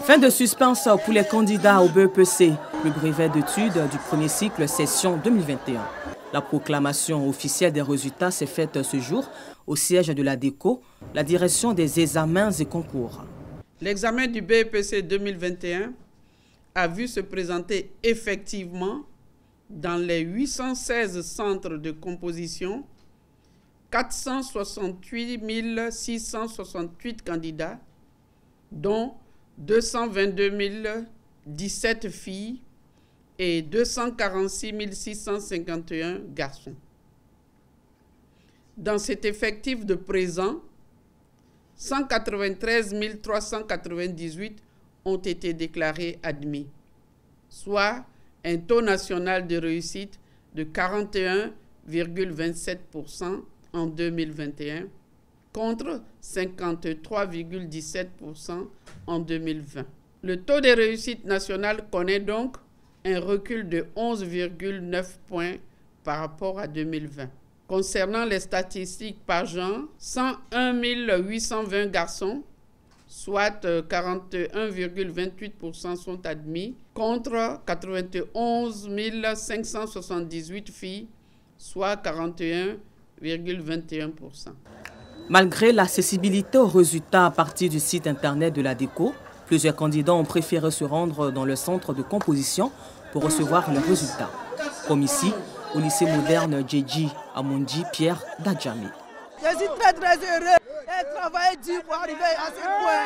Fin de suspense pour les candidats au BEPC, le brevet d'études du premier cycle session 2021. La proclamation officielle des résultats s'est faite ce jour au siège de la DECO, la direction des examens et concours. L'examen du BEPC 2021 a vu se présenter effectivement dans les 816 centres de composition 468 668 candidats, dont 222 017 filles et 246 651 garçons. Dans cet effectif de présent, 193 398 ont été déclarés admis, soit un taux national de réussite de 41,27% en 2021 contre 53,17% en 2020. Le taux de réussite nationale connaît donc un recul de 11,9 points par rapport à 2020. Concernant les statistiques par genre, 101 820 garçons, soit 41,28% sont admis, contre 91 578 filles, soit 41,21%. Malgré l'accessibilité aux résultats à partir du site internet de la DECO, plusieurs candidats ont préféré se rendre dans le centre de composition pour recevoir les résultats. Comme ici, au lycée moderne Djedji Amondi Pierre Dadjami. Je suis très heureux et travaillé dur pour arriver à ce point.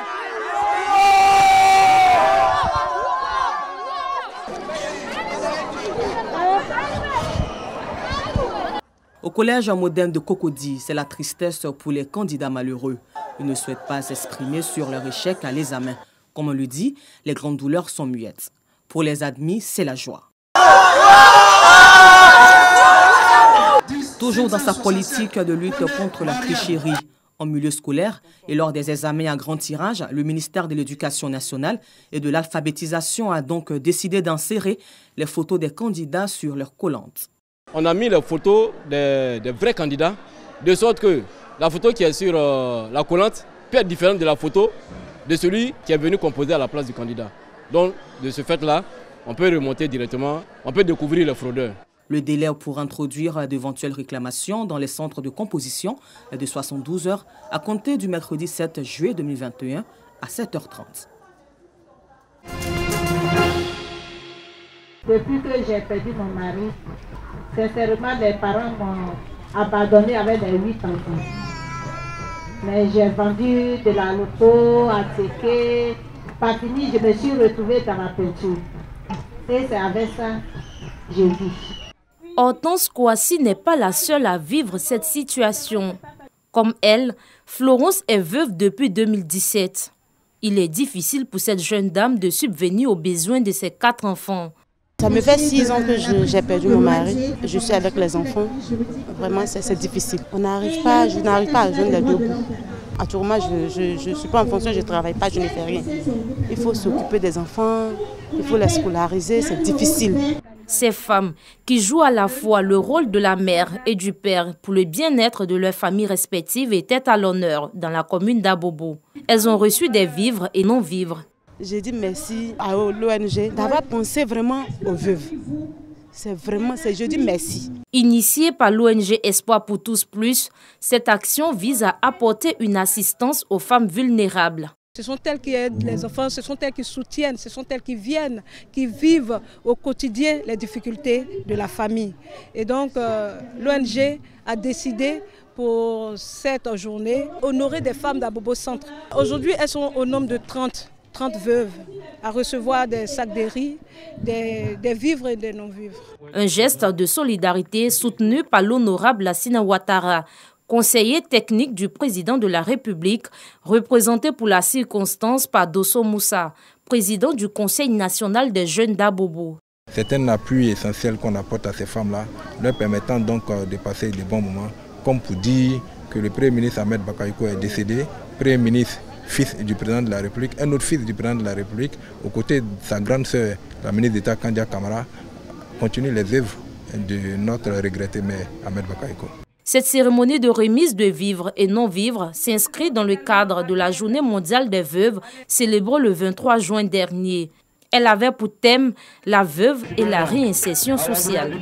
Au collège moderne de Cocody, c'est la tristesse pour les candidats malheureux. Ils ne souhaitent pas s'exprimer sur leur échec à l'examen. Comme on le dit, les grandes douleurs sont muettes. Pour les admis, c'est la joie. Toujours dans sa politique de lutte contre la tricherie en milieu scolaire et lors des examens à grand tirage, le ministère de l'Éducation nationale et de l'alphabétisation a donc décidé d'insérer les photos des candidats sur leurs collantes. On a mis les photos des vrais candidats, de sorte que la photo qui est sur la collante peut être différente de la photo de celui qui est venu composer à la place du candidat. Donc, de ce fait-là, on peut remonter directement, on peut découvrir les fraudeurs. Le délai pour introduire d'éventuelles réclamations dans les centres de composition est de 72 heures à compter du mercredi 7 juillet 2021 à 7h30. Depuis que j'ai perdu mon mari, sincèrement, les parents m'ont abandonné avec les 8 enfants. Mais j'ai vendu de la loto, à Tseke. Pas fini, je me suis retrouvée dans la peinture. Et c'est avec ça que je vis. Hortense Kouassi n'est pas la seule à vivre cette situation. Comme elle, Florence est veuve depuis 2017. Il est difficile pour cette jeune dame de subvenir aux besoins de ses 4 enfants. Ça me fait 6 ans que j'ai perdu mon mari. Je suis avec les enfants. Vraiment, c'est difficile. Je n'arrive pas à joindre les deux bouts. Actuellement, je ne suis pas en fonction, je ne travaille pas, je ne fais rien. Il faut s'occuper des enfants, il faut les scolariser, c'est difficile. Ces femmes qui jouent à la fois le rôle de la mère et du père pour le bien-être de leurs familles respectives étaient à l'honneur dans la commune d'Abobo. Elles ont reçu des vivres et non-vivres. J'ai dit merci à l'ONG d'avoir pensé vraiment aux veuves. Je dis merci. Initiée par l'ONG Espoir pour tous plus, cette action vise à apporter une assistance aux femmes vulnérables. Ce sont elles qui aident les enfants, ce sont elles qui soutiennent, ce sont elles qui viennent, qui vivent au quotidien les difficultés de la famille. Et donc l'ONG a décidé pour cette journée honorer des femmes d'Abobo Centre. Aujourd'hui, elles sont au nombre de 30 veuves à recevoir des sacs de riz, des vivres et des non-vivres. Un geste de solidarité soutenu par l'honorable Lassina Ouattara, conseiller technique du président de la République, représenté pour la circonstance par Dosso Moussa, président du Conseil national des jeunes d'Abobo. C'est un appui essentiel qu'on apporte à ces femmes-là, leur permettant donc de passer de bons moments, comme pour dire que le Premier ministre Ahmed Bakayoko est décédé, Premier ministre fils du président de la République, un autre fils du président de la République, aux côtés de sa grande sœur, la ministre d'État Kandia Kamara, continue les œuvres de notre regretté maire Ahmed Bakayoko. Cette cérémonie de remise de vivres et non-vivres s'inscrit dans le cadre de la Journée mondiale des veuves célébrée le 23 juin dernier. Elle avait pour thème la veuve et la réinsertion sociale.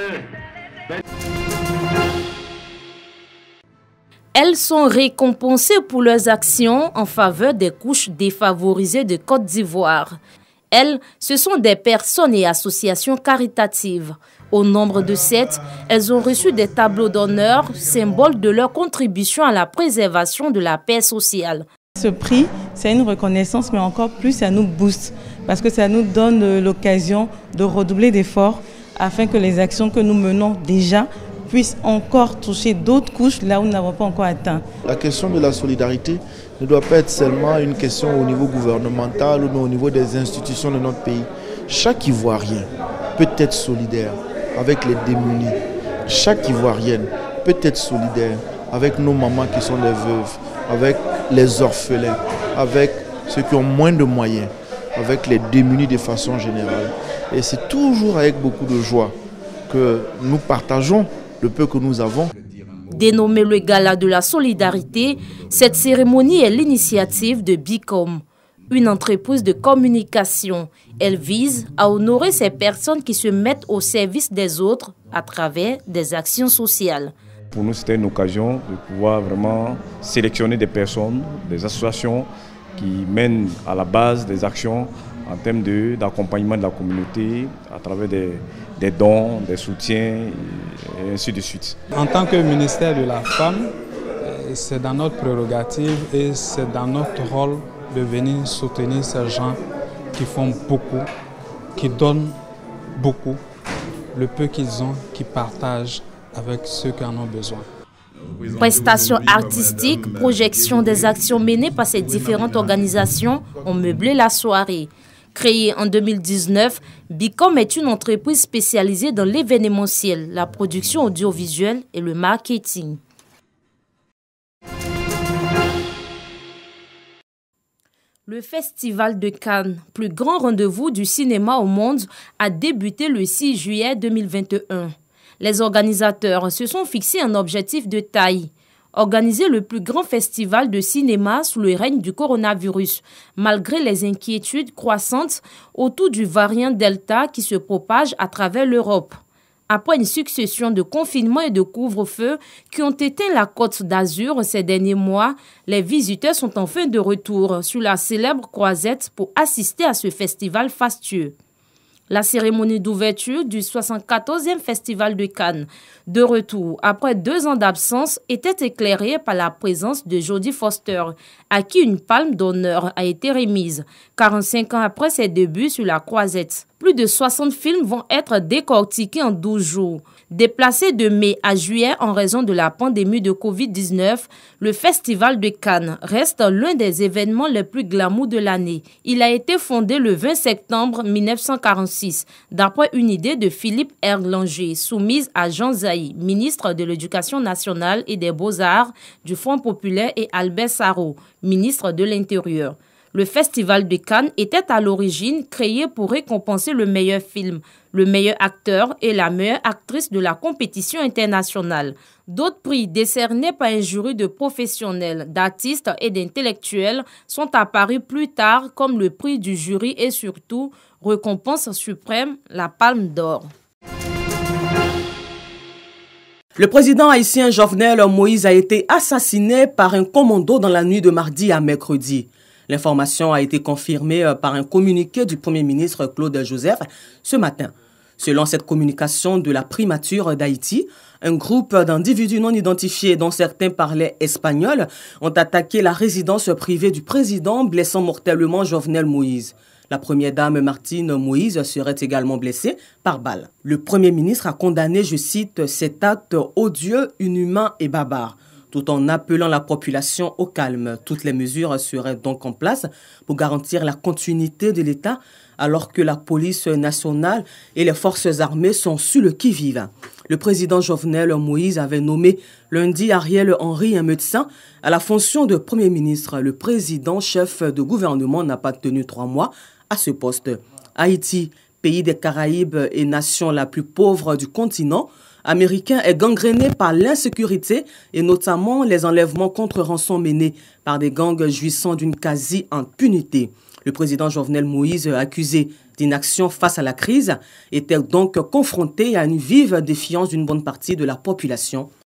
Elles sont récompensées pour leurs actions en faveur des couches défavorisées de Côte d'Ivoire. Elles, ce sont des personnes et associations caritatives. Au nombre de 7, elles ont reçu des tableaux d'honneur, symbole de leur contribution à la préservation de la paix sociale. Ce prix, c'est une reconnaissance, mais encore plus, ça nous booste, parce que ça nous donne l'occasion de redoubler d'efforts afin que les actions que nous menons déjà puissent encore toucher d'autres couches là où nous n'avons pas encore atteint. La question de la solidarité ne doit pas être seulement une question au niveau gouvernemental ou au niveau des institutions de notre pays. Chaque Ivoirien peut être solidaire avec les démunis. Chaque Ivoirienne peut être solidaire avec nos mamans qui sont des veuves, avec les orphelins, avec ceux qui ont moins de moyens, avec les démunis de façon générale. Et c'est toujours avec beaucoup de joie que nous partageons le peu que nous avons. Dénommé le Gala de la solidarité, cette cérémonie est l'initiative de Bicom, une entreprise de communication. Elle vise à honorer ces personnes qui se mettent au service des autres à travers des actions sociales. Pour nous, c'était une occasion de pouvoir vraiment sélectionner des personnes, des associations qui mènent à la base des actions en termes d'accompagnement de la communauté à travers des dons, des soutiens et ainsi de suite. En tant que ministère de la Femme, c'est dans notre prérogative et c'est dans notre rôle de venir soutenir ces gens qui font beaucoup, qui donnent beaucoup, le peu qu'ils ont, qui partagent avec ceux qui en ont besoin. Prestations artistiques, projection des actions menées par ces différentes organisations ont meublé la soirée. Créée en 2019, Bicom est une entreprise spécialisée dans l'événementiel, la production audiovisuelle et le marketing. Le Festival de Cannes, plus grand rendez-vous du cinéma au monde, a débuté le 6 juillet 2021. Les organisateurs se sont fixés un objectif de taille: organiser le plus grand festival de cinéma sous le règne du coronavirus, malgré les inquiétudes croissantes autour du variant Delta qui se propage à travers l'Europe. Après une succession de confinements et de couvre-feu qui ont éteint la Côte d'Azur ces derniers mois, les visiteurs sont enfin de retour sur la célèbre croisette pour assister à ce festival fastueux. La cérémonie d'ouverture du 74e Festival de Cannes, de retour après 2 ans d'absence, était éclairée par la présence de Jodie Foster, à qui une palme d'honneur a été remise, 45 ans après ses débuts sur la croisette. Plus de 60 films vont être décortiqués en 12 jours. Déplacé de mai à juillet en raison de la pandémie de Covid-19, le Festival de Cannes reste l'un des événements les plus glamour de l'année. Il a été fondé le 20 septembre 1946, d'après une idée de Philippe Erlanger, soumise à Jean Zaï, ministre de l'Éducation nationale et des Beaux-Arts du Front populaire, et Albert Sarraut, ministre de l'Intérieur. Le Festival de Cannes était à l'origine créé pour récompenser le meilleur film, le meilleur acteur et la meilleure actrice de la compétition internationale. D'autres prix décernés par un jury de professionnels, d'artistes et d'intellectuels sont apparus plus tard, comme le prix du jury et surtout, récompense suprême, la Palme d'Or. Le président haïtien Jovenel Moïse a été assassiné par un commando dans la nuit de mardi à mercredi. L'information a été confirmée par un communiqué du Premier ministre Claude Joseph ce matin. Selon cette communication de la primature d'Haïti, un groupe d'individus non identifiés, dont certains parlaient espagnol, ont attaqué la résidence privée du président, blessant mortellement Jovenel Moïse. La première dame Martine Moïse serait également blessée par balle. Le Premier ministre a condamné, je cite, cet acte odieux, inhumain et barbare, tout en appelant la population au calme. Toutes les mesures seraient donc en place pour garantir la continuité de l'État, alors que la police nationale et les forces armées sont sur le qui-vive. Le président Jovenel Moïse avait nommé lundi Ariel Henry, un médecin, à la fonction de Premier ministre. Le président chef de gouvernement n'a pas tenu 3 mois à ce poste. Haïti, Pays des Caraïbes et nation la plus pauvre du continent américain est gangréné par l'insécurité et notamment les enlèvements contre rançon menés par des gangs jouissant d'une quasi-impunité. Le président Jovenel Moïse, accusé d'inaction face à la crise, était donc confronté à une vive défiance d'une bonne partie de la population